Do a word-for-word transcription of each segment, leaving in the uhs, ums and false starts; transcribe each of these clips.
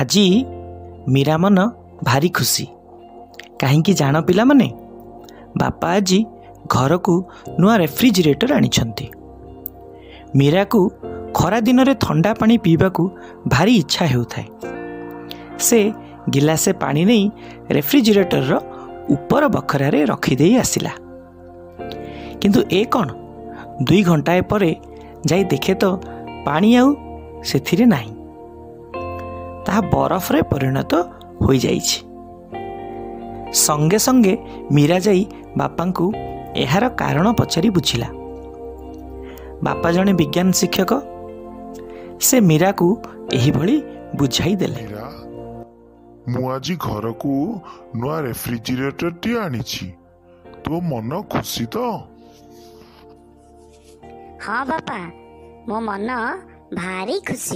ଆଜି ମୀରା ମନ ଭାରି ଖୁସି। କାହିଁକି ଜାଣ ପିଲାମାନେ, ବାପା ଆଜି ଘରକୁ ନୂଆ ରେଫ୍ରିଜିରେଟର ଆଣିଛନ୍ତି। ମୀରାକୁ ଖରା ଦିନରେ ଥଣ୍ଡା ପାଣି ପିଇବାକୁ ଭାରି ଇଚ୍ଛା ହେଉଥାଏ। ସେ ଗିଲାସେ ପାଣି ନେଇ ରେଫ୍ରିଜିରେଟରର ଉପର ବଖରାରେ ରଖିଦେଇ ଆସିଲା। କିନ୍ତୁ ଏ କ'ଣ, ଦୁଇ ଘଣ୍ଟାଏ ପରେ ଯାଇ ଦେଖେ ତ ପାଣି ଆଉ ସେଥିରେ ନାହିଁ। ତାହା ବରଫରେ ପରିଣତ ହୋଇଯାଇଛି। ସଙ୍ଗେ ସଙ୍ଗେ ମୀରା ଯାଇ ବାପାଙ୍କୁ ଏହାର କାରଣ ପଚାରି ବୁଝିଲା। ବାପା ଜଣେ ବିଜ୍ଞାନ ଶିକ୍ଷକ। ସେ ମୀରାକୁ ଏହିଭଳି ବୁଝାଇ ଦେଲେ। ମୁଁ ଆଜି ଘରକୁ ନୂଆ ରେଫ୍ରିଜିରେଟରଟିଏ ଆଣିଛି। ତୋ ମନ ଖୁସି ତ? ହଁ ବାପା, ମୋ ମନ ଭାରି ଖୁସି।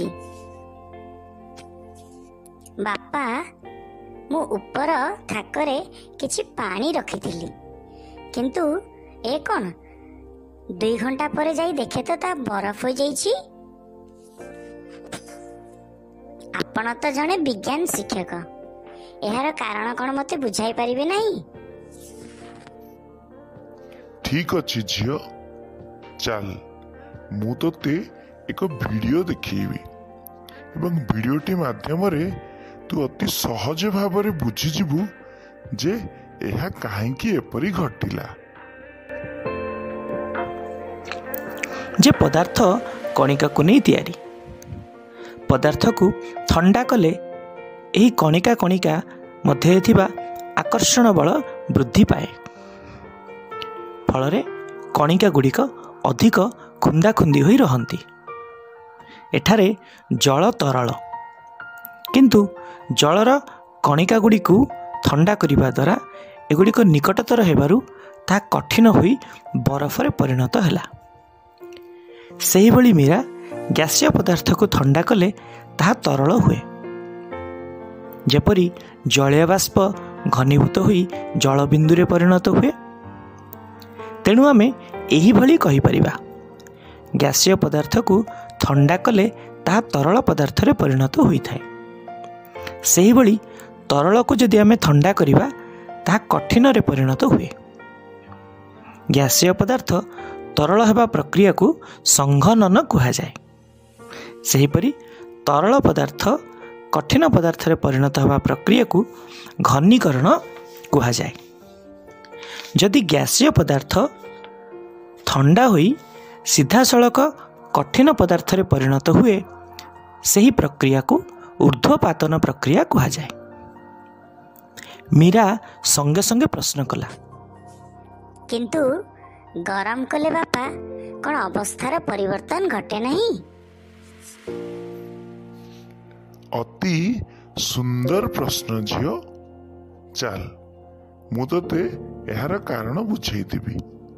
ବାପା, ମୁଁ ଉପର ଥାକରେ କିଛି ପାଣି ରଖିଥିଲି, କିନ୍ତୁ ଏ କ'ଣ, ଦୁଇ ଘଣ୍ଟା ପରେ ଯାଇ ଦେଖେ ତ ତା ବରଫ ହୋଇଯାଇଛି। ଆପଣ ତ ଜଣେ ବିଜ୍ଞାନ ଶିକ୍ଷକ, ଏହାର କାରଣ କ'ଣ ମୋତେ ବୁଝାଇ ପାରିବେ ନାହିଁ? ଠିକ ଅଛି ଝିଅ, ଚାଲ ମୁଁ ତୋତେ ଏକ ଭିଡ଼ିଓ ଦେଖେଇବି ଏବଂ ଭିଡ଼ିଓଟି ମାଧ୍ୟମରେ ତୁ ଅତି ସହଜ ଭାବରେ ବୁଝିଯିବୁ ଯେ ଏହା କାହିଁକି ଏପରି ଘଟିଲା। ଯେ ପଦାର୍ଥ କଣିକାକୁ ନେଇ ତିଆରି। ପଦାର୍ଥକୁ ଥଣ୍ଡା କଲେ ଏହି କଣିକା କଣିକା ମଧ୍ୟରେ ଥିବା ଆକର୍ଷଣ ବଳ ବୃଦ୍ଧି ପାଏ। ଫଳରେ କଣିକା ଗୁଡ଼ିକ ଅଧିକ ଖୁନ୍ଦା ଖୁନ୍ଦି ହୋଇ ରହନ୍ତି। ଏଠାରେ ଜଳ ତରଳ, କିନ୍ତୁ ଜଳର କଣିକା ଗୁଡ଼ିକୁ ଥଣ୍ଡା କରିବା ଦ୍ୱାରା ଏଗୁଡ଼ିକ ନିକଟତର ହେବାରୁ ତାହା କଠିନ ହୋଇ ବରଫରେ ପରିଣତ ହେଲା। ସେହିଭଳି ମୀରା ଗ୍ୟାସୀୟ ପଦାର୍ଥକୁ ଥଣ୍ଡା କଲେ ତାହା ତରଳ ହୁଏ। ଯେପରି ଜଳୀୟ ବାଷ୍ପ ଘନୀଭୂତ ହୋଇ ଜଳବିନ୍ଦୁରେ ପରିଣତ ହୁଏ। ତେଣୁ ଆମେ ଏହିଭଳି କହିପାରିବା, ଗ୍ୟାସୀୟ ପଦାର୍ଥକୁ ଥଣ୍ଡା କଲେ ତାହା ତରଳ ପଦାର୍ଥରେ ପରିଣତ ହୋଇଥାଏ। ସେହିଭଳି ତରଳକୁ ଯଦି ଆମେ ଥଣ୍ଡା କରିବା ତାହା କଠିନରେ ପରିଣତ ହୁଏ। ଗ୍ୟାସୀୟ ପଦାର୍ଥ ତରଳ ହେବା ପ୍ରକ୍ରିୟାକୁ ସଂଘନନ କୁହାଯାଏ। ସେହିପରି ତରଳ ପଦାର୍ଥ କଠିନ ପଦାର୍ଥରେ ପରିଣତ ହେବା ପ୍ରକ୍ରିୟାକୁ ଘନୀକରଣ କୁହାଯାଏ। ଯଦି ଗ୍ୟାସୀୟ ପଦାର୍ଥ ଥଣ୍ଡା ହୋଇ ସିଧାସଳଖ କଠିନ ପଦାର୍ଥରେ ପରିଣତ ହୁଏ, ସେହି ପ୍ରକ୍ରିୟାକୁ ଊର୍ଦ୍ଧ୍ୱପାତନ ପ୍ରକ୍ରିୟା କୁହାଯାଏ। ମୀରା ସଙ୍ଗେ ସଙ୍ଗେ ପ୍ରଶ୍ନ କଲା, କିନ୍ତୁ ଗରମ କଲେ ବାପା କ'ଣ ଅବସ୍ଥାର ପରିବର୍ତ୍ତନ ଘଟେ ନାହିଁ? ଅତି ସୁନ୍ଦର ପ୍ରଶ୍ନ ଝିଅ। ଚାଲ ମୁଁ ତୋତେ ଏହାର କାରଣ ବୁଝେଇଦେବି।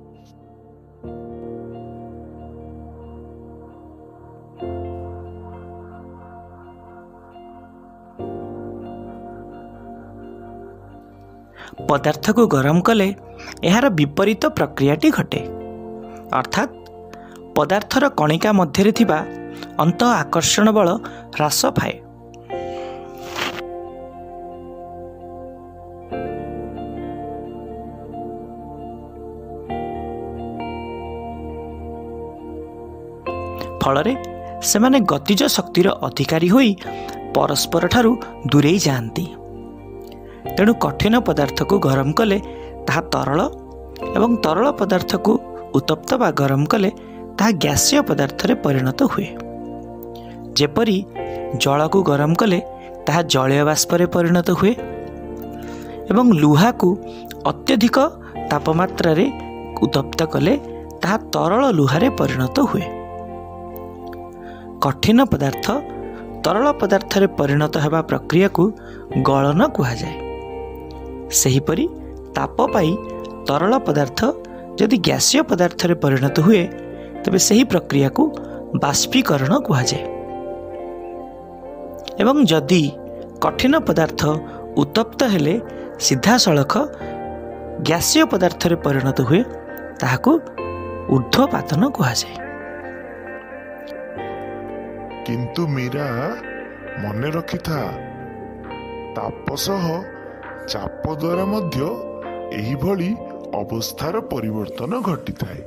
ପଦାର୍ଥକୁ ଗରମ କଲେ ଏହାର ବିପରୀତ ପ୍ରକ୍ରିୟାଟି ଘଟେ, ଅର୍ଥାତ୍ ପଦାର୍ଥର କଣିକା ମଧ୍ୟରେ ଥିବା ଅନ୍ତଃ ଆକର୍ଷଣ ବଳ ହ୍ରାସ ପାଏ। ଫଳରେ ସେମାନେ ଗତିଜ ଶକ୍ତିର ଅଧିକାରୀ ହୋଇ ପରସ୍ପରଠାରୁ ଦୂରେଇ ଯାଆନ୍ତି। ତେଣୁ କଠିନ ପଦାର୍ଥକୁ ଗରମ କଲେ ତାହା ତରଳ ଏବଂ ତରଳ ପଦାର୍ଥକୁ ଉତ୍ତପ୍ତ ବା ଗରମ କଲେ ତାହା ଗ୍ୟାସୀୟ ପଦାର୍ଥରେ ପରିଣତ ହୁଏ। ଯେପରି ଜଳକୁ ଗରମ କଲେ ତାହା ଜଳୀୟ ବାଷ୍ପରେ ପରିଣତ ହୁଏ ଏବଂ ଲୁହାକୁ ଅତ୍ୟଧିକ ତାପମାତ୍ରାରେ ଉତ୍ତପ୍ତ କଲେ ତାହା ତରଳ ଲୁହାରେ ପରିଣତ ହୁଏ। କଠିନ ପଦାର୍ଥ ତରଳ ପଦାର୍ଥରେ ପରିଣତ ହେବା ପ୍ରକ୍ରିୟାକୁ ଗଳନ କୁହାଯାଏ। ସେହିପରି ତାପ ପାଇ ତରଳ ପଦାର୍ଥ ଯଦି ଗ୍ୟାସୀୟ ପଦାର୍ଥରେ ପରିଣତ ହୁଏ, ତେବେ ସେହି ପ୍ରକ୍ରିୟାକୁ ବାଷ୍ପୀକରଣ କୁହାଯାଏ। ଏବଂ ଯଦି କଠିନ ପଦାର୍ଥ ଉତ୍ତପ୍ତ ହେଲେ ସିଧାସଳଖ ଗ୍ୟାସୀୟ ପଦାର୍ଥରେ ପରିଣତ ହୁଏ, ତାହାକୁ ଊର୍ଦ୍ଧ୍ୱପାତନ କୁହାଯାଏ। କିନ୍ତୁ ମୀରା, ମନେ ରଖିଥା, ତାପ ସହ ଚାପ ଦ୍ୱାରା ମଧ୍ୟ ଏହିଭଳି ଅବସ୍ଥାର ପରିବର୍ତ୍ତନ ଘଟିଥାଏ।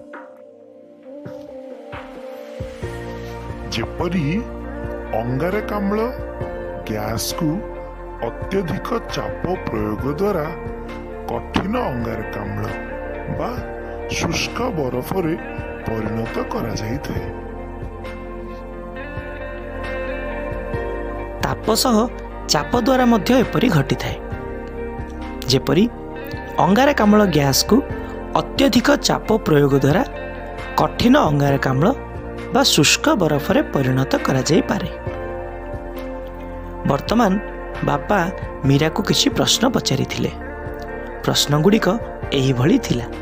ଯେପରି ଅଙ୍ଗାରକାମ୍ଳ ଗ୍ୟାସକୁ ଅତ୍ୟଧିକ ଚାପ ପ୍ରୟୋଗ ଦ୍ୱାରା କଠିନ ଅଙ୍ଗାରକାମ୍ଳ ବା ଶୁଷ୍କ ବରଫରେ ପରିଣତ କରାଯାଇଥାଏ। ତାପ ସହ ଚାପ ଦ୍ୱାରା ମଧ୍ୟ ଏପରି ଘଟିଥାଏ। ଯେପରି ଅଙ୍ଗାରକାମ୍ଳ ଗ୍ୟାସକୁ ଅତ୍ୟଧିକ ଚାପ ପ୍ରୟୋଗ ଦ୍ୱାରା କଠିନ ଅଙ୍ଗାରକାମ୍ଳ ବା ଶୁଷ୍କ ବରଫରେ ପରିଣତ କରାଯାଇପାରେ। ବର୍ତ୍ତମାନ ବାପା ମୀରାକୁ କିଛି ପ୍ରଶ୍ନ ପଚାରିଥିଲେ। ପ୍ରଶ୍ନଗୁଡ଼ିକ ଏହିଭଳି ଥିଲା।